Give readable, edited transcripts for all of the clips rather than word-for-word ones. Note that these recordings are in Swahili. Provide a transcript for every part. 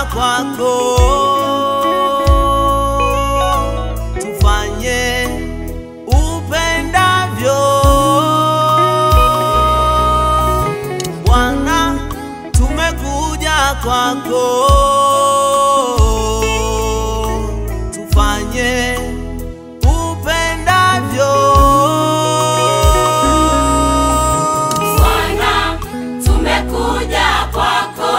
kwako, tufanye upendavyo. Bwana, tumekuja kwako, tufanye upendavyo. Bwana, tumekuja kwako,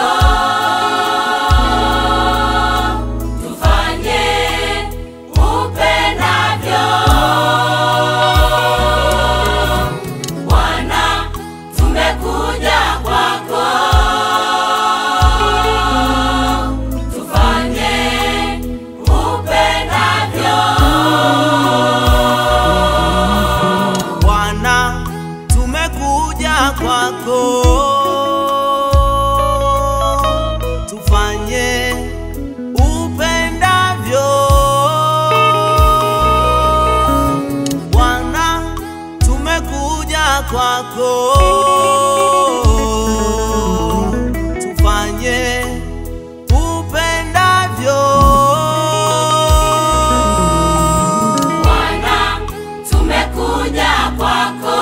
tufanye upendavyo. Bwana, tumekuja kwako, tufanye upendavyo. Bwana, tumekuja kwako, tufanye upendavyo. Bwana, tumekuja kwako, tufanye upendavyo. Bwana, tumekuja kwako,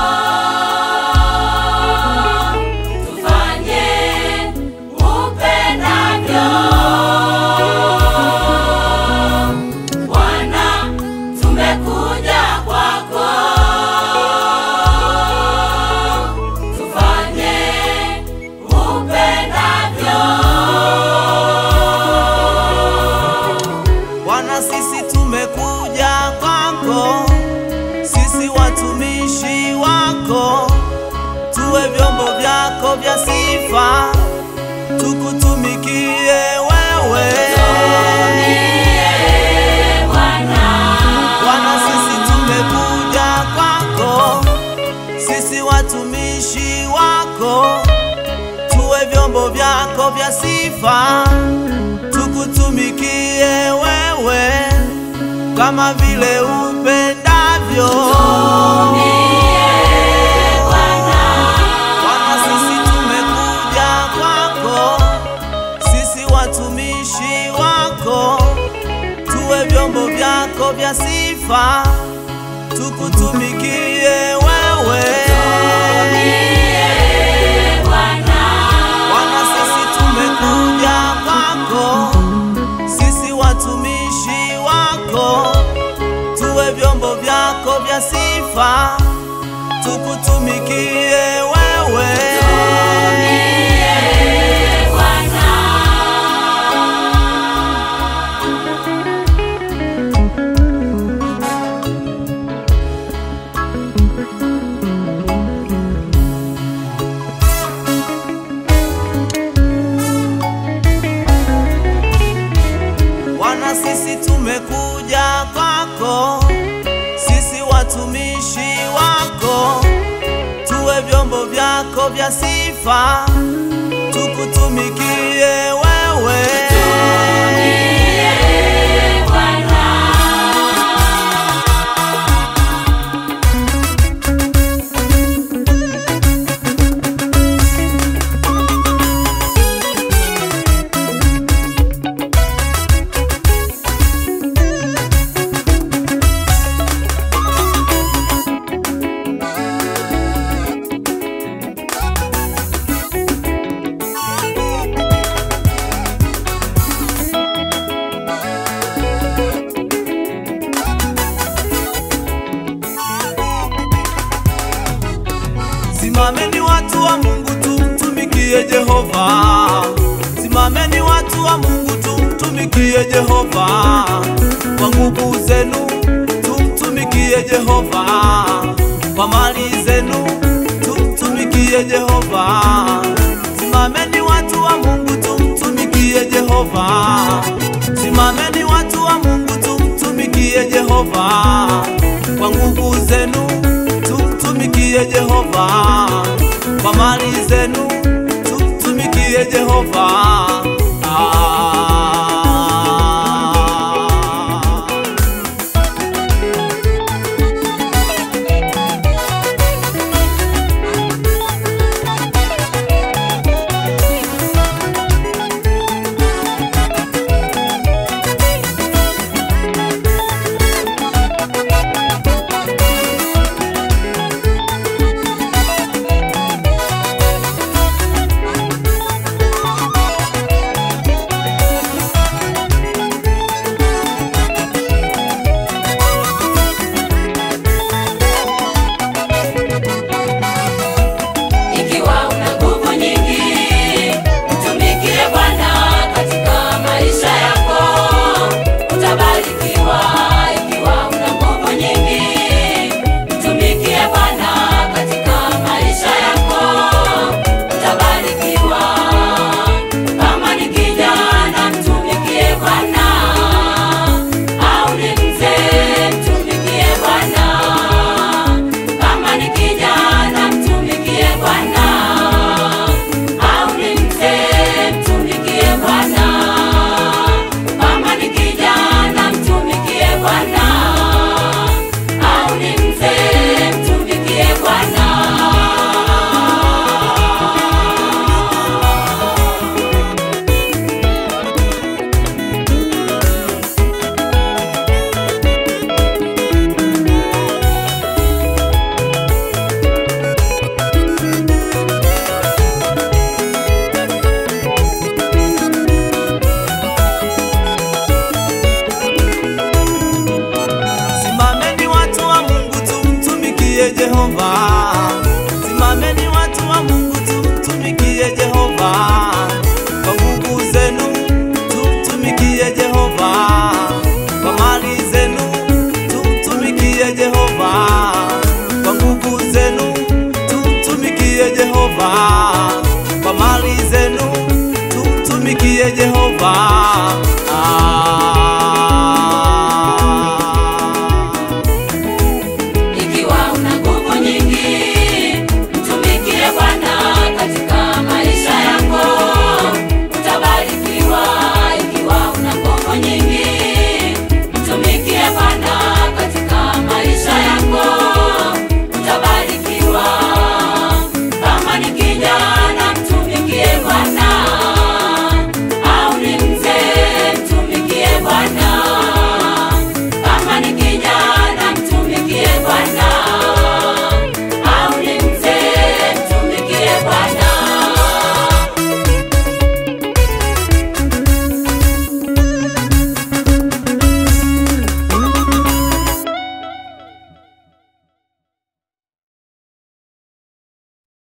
tufanye upendavyo. Bwana, tumekuja kwako, tufanye upendavyo. Bwana, sisi tumekuja kwako, sisi watumishi wako, tuwe vyombo vyako vya sifa, tukutumikie wewe. Bwana, sisi tumekuja kwako, sisi watumishi wako, tuwe vyombo vyako vya sifa, tukutumikie wewe kama vile upendavyo. Bwana, sisi tumekuja kwako, sisi watumishi wako, tuwe vyombo vyako vya sifa, tukutumikie wewe. Bwana, sisi tumekuja kwako, sisi watumishi wako, tuwe vyombo vyako vya sifa, tukutumikie wewe. Bwana, sisi tumekuja kwako, sisi watumishi wako, tuwe vyombo vyako vya sifa, tukutumikie wewe. Simameni watu wa Mungu, tumtumikie Jehova. Simameni watu wa Mungu, tumtumikie Jehova. Kwa nguvu zenu tumtumikie Jehova, kwa mali zenu tumtumikie Jehova. Simameni watu wa Mungu, tumtumikie Jehova. Simameni watu wa Mungu, tumtumikie Jehova. Kwa nguvu zenu tumtumikie Jehova, kwa mali zenu tumtumikie Jehova.